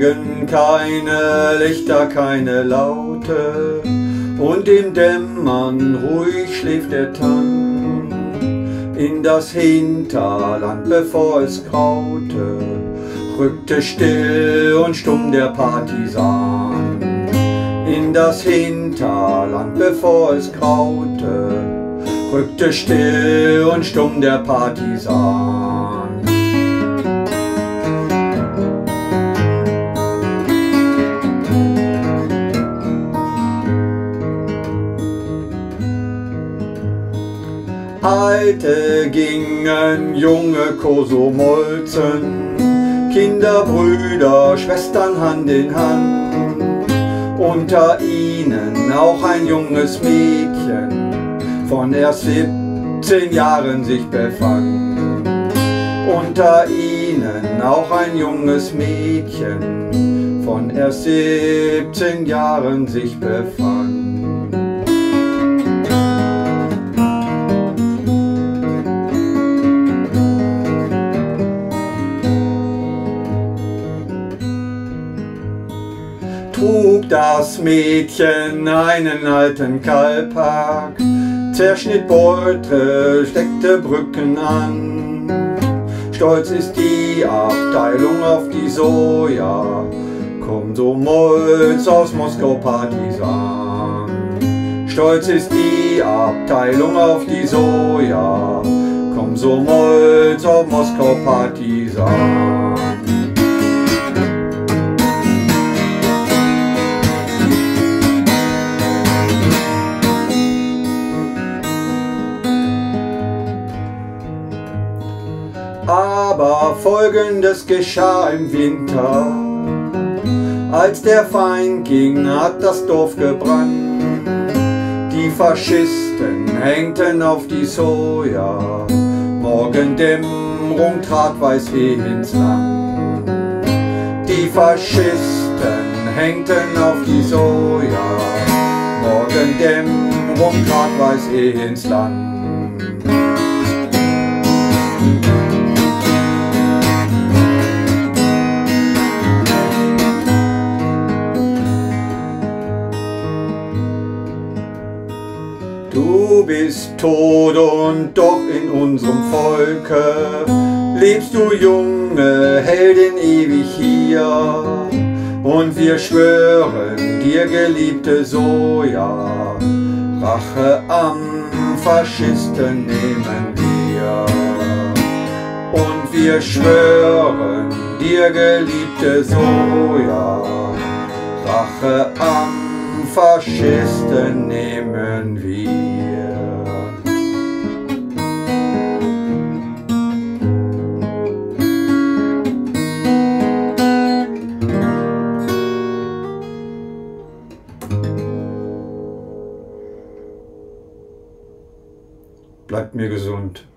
Regen, keine Lichter, keine Laute, und im Dämmern ruhig schläft der Tann in das Hinterland, bevor es graute, rückte still und stumm der Partisan. In das Hinterland, bevor es graute, rückte still und stumm der Partisan. Alte gingen, junge Kosomolzen, Kinder, Brüder, Schwestern Hand in Hand. Unter ihnen auch ein junges Mädchen, von erst 17 Jahren sich befand. Unter ihnen auch ein junges Mädchen, von erst 17 Jahren sich befand. Trug das Mädchen einen alten Kalpak, zerschnitt Beutel, steckte Brücken an. Stolz ist die Abteilung auf die Soja, Komsomolz aus Moskau Partisan. Stolz ist die Abteilung auf die Soja, Komsomolz aus Moskau Partisan. Aber Folgendes geschah im Winter: Als der Feind ging, hat das Dorf gebrannt. Die Faschisten hängten auf die Soja, Morgendämmerung trat Weiße ins Land. Die Faschisten hängten auf die Soja, Morgendämmerung trat Weiße ins Land. Du bist tot und doch in unserem Volke lebst du, junge Heldin, ewig hier. Und wir schwören dir, geliebte Soja, Rache am Faschisten nehmen wir. Und wir schwören dir, geliebte Soja, Rache am Faschisten nehmen wir. Bleibt mir gesund.